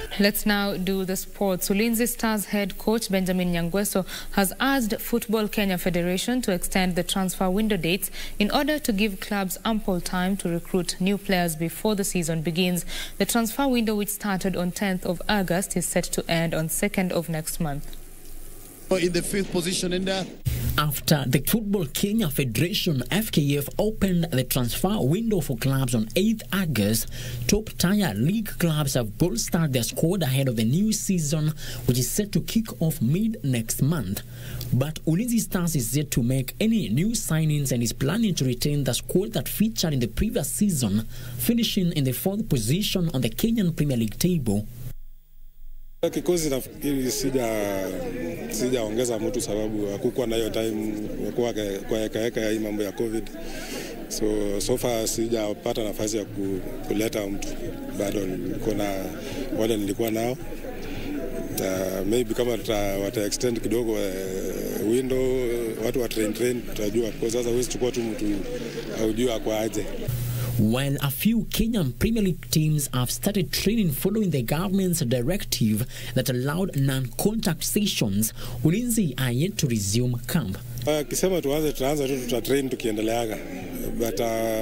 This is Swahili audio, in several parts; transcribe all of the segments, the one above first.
Let's now do the sports. Ulinzi Stars head coach Benjamin Nyangweso has asked Football Kenya Federation to extend the transfer window dates in order to give clubs ample time to recruit new players before the season begins. The transfer window, which started on 10th of August, is set to end on 2nd of next month. In the 5th position in there. After the Football Kenya Federation FKF opened the transfer window for clubs on 8th August, top-tier league clubs have bolstered their squad ahead of the new season, which is set to kick off mid-next month. But Ulinzi Stars is yet to make any new signings and is planning to retain the squad that featured in the previous season, finishing in the 4th position on the Kenyan Premier League table. Kikosi nafikiri sijaongeza mtu sababu hakukuwa na hiyo time kwa heka hii mambo ya COVID. So far sijapata nafasi ya kuleta mtu. Bado niko na wale nilikuwa nao. Maybe kama wata extend kidogo window, watu wa train tutajua, kwa sasa huwezi chukua tu mtu aujua kwa aje. While a few Kenyan Premier League teams have started training following the government's directive that allowed non-contact sessions, Ulinzi are yet to resume camp. Kisema tutaanza tu tutatrain tukiendeleaga, but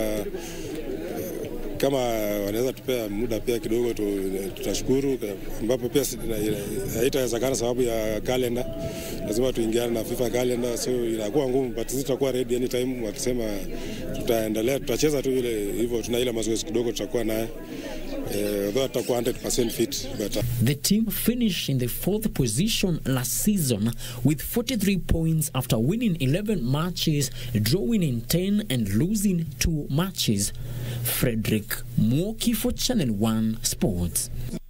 kama wanaweza tupea muda pia kidogo tutashukuru, ambapo pia haitawezekana sababu ya calendar. Lazima tuingiane na FIFA calendar, so inakuwa ngumu, but sisi tutakuwa ready anytime. Wakisema tutaendelea, tutacheza tu ile hivyo, tuna ile mazoezi kidogo tutakuwa naye. Although tutakuwa 100% fit, but the team finished in the 4th position last season with 43 points after winning 11 matches, drawing in 10 and losing 2 matches. Frederick Mwoki for Channel 1 Sports.